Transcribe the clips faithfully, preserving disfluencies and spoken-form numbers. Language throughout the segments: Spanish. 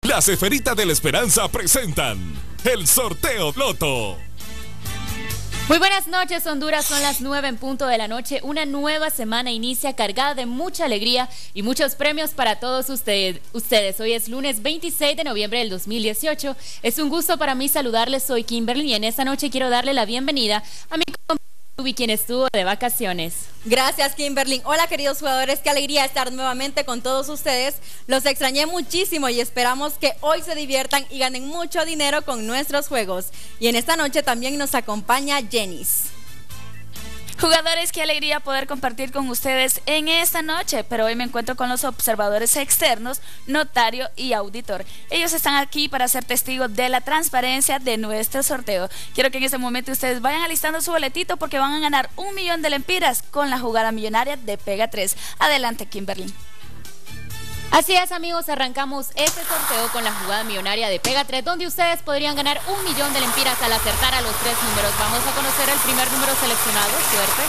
Las Esferitas de la Esperanza presentan el sorteo Loto. Muy buenas noches, Honduras, son las nueve en punto de la noche. Una nueva semana inicia cargada de mucha alegría y muchos premios para todos usted, ustedes. Hoy es lunes veintiséis de noviembre del dos mil dieciocho. Es un gusto para mí saludarles, soy Kimberly y en esta noche quiero darle la bienvenida a mi compañero Ruby, quien estuvo de vacaciones. Gracias, Kimberly. Hola, queridos jugadores, qué alegría estar nuevamente con todos ustedes. Los extrañé muchísimo y esperamos que hoy se diviertan y ganen mucho dinero con nuestros juegos. Y en esta noche también nos acompaña Jenis. Jugadores, qué alegría poder compartir con ustedes en esta noche, pero hoy me encuentro con los observadores externos, notario y auditor. Ellos están aquí para ser testigos de la transparencia de nuestro sorteo. Quiero que en este momento ustedes vayan alistando su boletito porque van a ganar un millón de lempiras con la jugada millonaria de Pega tres. Adelante, Kimberly. Así es, amigos, arrancamos este sorteo con la jugada millonaria de Pega tres, donde ustedes podrían ganar un millón de lempiras al acertar a los tres números. Vamos a conocer el primer número seleccionado, suerte.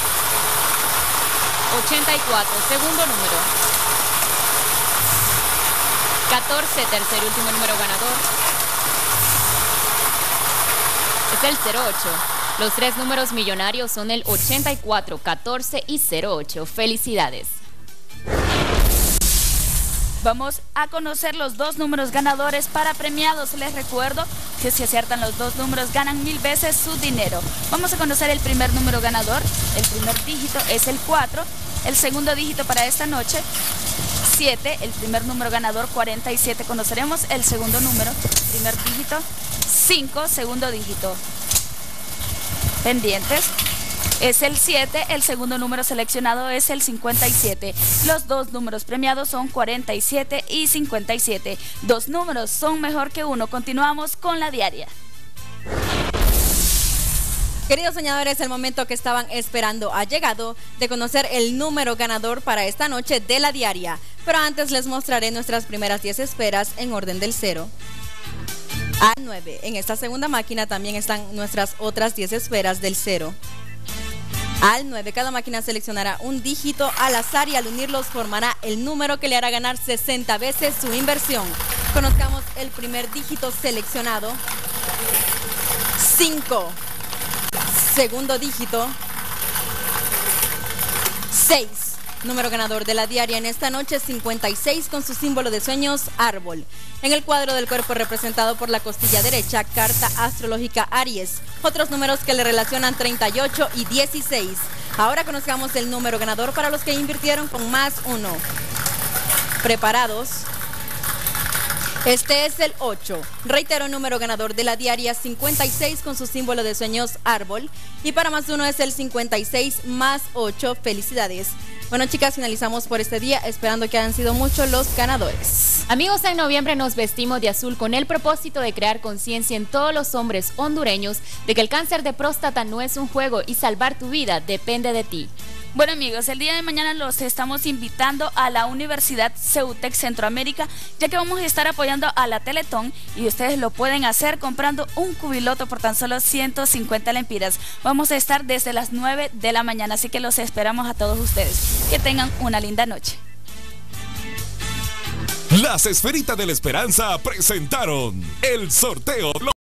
ochenta y cuatro, segundo número. catorce, tercer y último número ganador. Es el cero ocho. Los tres números millonarios son el ochenta y cuatro, catorce y cero ocho. Felicidades. Vamos a conocer los dos números ganadores para premiados. Les recuerdo que si aciertan los dos números ganan mil veces su dinero. Vamos a conocer el primer número ganador. El primer dígito es el cuatro. El segundo dígito para esta noche, siete. El primer número ganador, cuarenta y siete. Conoceremos el segundo número. Primer dígito, cinco. Segundo dígito. Pendientes. Es el siete, el segundo número seleccionado es el cincuenta y siete. Los dos números premiados son cuarenta y siete y cincuenta y siete. Dos números son mejor que uno. Continuamos con la diaria. Queridos soñadores, el momento que estaban esperando ha llegado de conocer el número ganador para esta noche de la diaria. Pero antes les mostraré nuestras primeras diez esferas en orden del cero al nueve. En esta segunda máquina también están nuestras otras diez esferas del cero al nueve. Cada máquina seleccionará un dígito al azar y al unirlos formará el número que le hará ganar sesenta veces su inversión. Conozcamos el primer dígito seleccionado. cinco. Segundo dígito. seis. Número ganador de la diaria en esta noche, cincuenta y seis, con su símbolo de sueños, árbol. En el cuadro del cuerpo representado por la costilla derecha, carta astrológica Aries. Otros números que le relacionan, treinta y ocho y dieciséis. Ahora conozcamos el número ganador para los que invirtieron con más uno. ¿Preparados? Este es el ocho. Reitero, el número ganador de la diaria, cincuenta y seis, con su símbolo de sueños, árbol. Y para más uno es el cincuenta y seis más ocho. Felicidades. Bueno, chicas, finalizamos por este día, esperando que hayan sido muchos los ganadores. Amigos, en noviembre nos vestimos de azul con el propósito de crear conciencia en todos los hombres hondureños de que el cáncer de próstata no es un juego y salvar tu vida depende de ti. Bueno, amigos, el día de mañana los estamos invitando a la Universidad Ceutec Centroamérica, ya que vamos a estar apoyando a la Teletón y ustedes lo pueden hacer comprando un cubiloto por tan solo ciento cincuenta lempiras. Vamos a estar desde las nueve de la mañana, así que los esperamos a todos ustedes. Que tengan una linda noche. Las Esferitas de la Esperanza presentaron el sorteo